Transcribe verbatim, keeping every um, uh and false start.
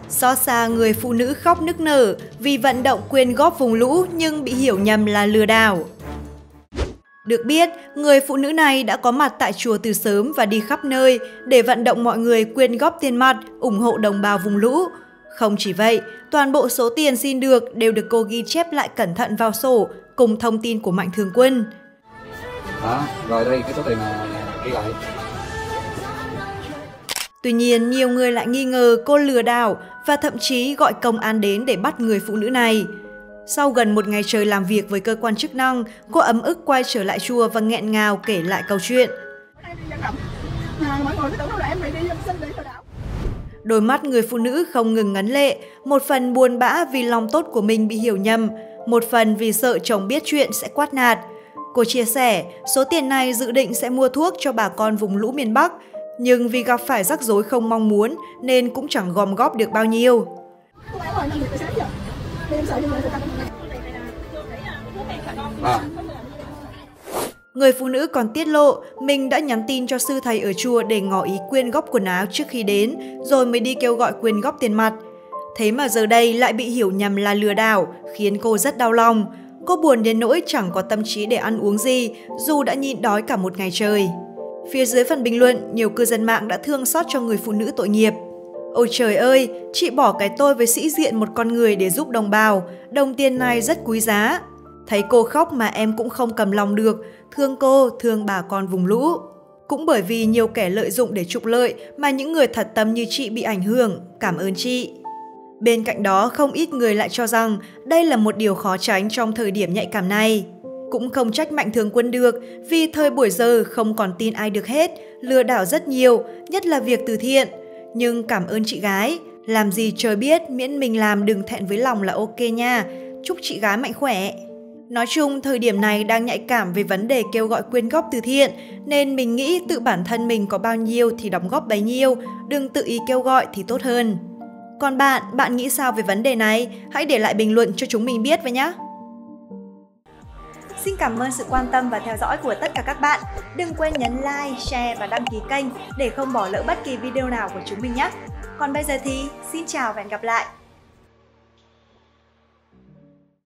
Xót xa người phụ nữ khóc nức nở vì vận động quyên góp vùng lũ nhưng bị hiểu nhầm là lừa đảo. Được biết, người phụ nữ này đã có mặt tại chùa từ sớm và đi khắp nơi để vận động mọi người quyên góp tiền mặt, ủng hộ đồng bào vùng lũ. Không chỉ vậy, toàn bộ số tiền xin được đều được cô ghi chép lại cẩn thận vào sổ cùng thông tin của Mạnh Thường Quân. Đó, rồi đây cái số tiền mà ghi lại. Tuy nhiên, nhiều người lại nghi ngờ cô lừa đảo và thậm chí gọi công an đến để bắt người phụ nữ này. Sau gần một ngày trời làm việc với cơ quan chức năng, cô ấm ức quay trở lại chùa và nghẹn ngào kể lại câu chuyện. Đôi mắt người phụ nữ không ngừng ngấn lệ, một phần buồn bã vì lòng tốt của mình bị hiểu nhầm, một phần vì sợ chồng biết chuyện sẽ quát nạt. Cô chia sẻ, số tiền này dự định sẽ mua thuốc cho bà con vùng lũ miền Bắc, nhưng vì gặp phải rắc rối không mong muốn nên cũng chẳng gom góp được bao nhiêu. À. Người phụ nữ còn tiết lộ mình đã nhắn tin cho sư thầy ở chùa để ngỏ ý quyên góp quần áo trước khi đến, rồi mới đi kêu gọi quyên góp tiền mặt. Thế mà giờ đây lại bị hiểu nhầm là lừa đảo, khiến cô rất đau lòng. Cô buồn đến nỗi chẳng có tâm trí để ăn uống gì, dù đã nhịn đói cả một ngày trời. Phía dưới phần bình luận, nhiều cư dân mạng đã thương xót cho người phụ nữ tội nghiệp. Ôi trời ơi, chị bỏ cái tôi với sĩ diện một con người để giúp đồng bào, đồng tiền này rất quý giá. Thấy cô khóc mà em cũng không cầm lòng được, thương cô, thương bà con vùng lũ. Cũng bởi vì nhiều kẻ lợi dụng để trục lợi mà những người thật tâm như chị bị ảnh hưởng, cảm ơn chị. Bên cạnh đó, không ít người lại cho rằng đây là một điều khó tránh trong thời điểm nhạy cảm này. Cũng không trách Mạnh Thường Quân được, vì thời buổi giờ không còn tin ai được hết, lừa đảo rất nhiều, nhất là việc từ thiện. Nhưng cảm ơn chị gái, làm gì trời biết, miễn mình làm đừng thẹn với lòng là ok nha, chúc chị gái mạnh khỏe. Nói chung, thời điểm này đang nhạy cảm về vấn đề kêu gọi quyên góp từ thiện, nên mình nghĩ tự bản thân mình có bao nhiêu thì đóng góp bấy nhiêu, đừng tự ý kêu gọi thì tốt hơn. Còn bạn, bạn nghĩ sao về vấn đề này? Hãy để lại bình luận cho chúng mình biết với nhé! Xin cảm ơn sự quan tâm và theo dõi của tất cả các bạn. Đừng quên nhấn like, share và đăng ký kênh để không bỏ lỡ bất kỳ video nào của chúng mình nhé! Còn bây giờ thì xin chào và hẹn gặp lại!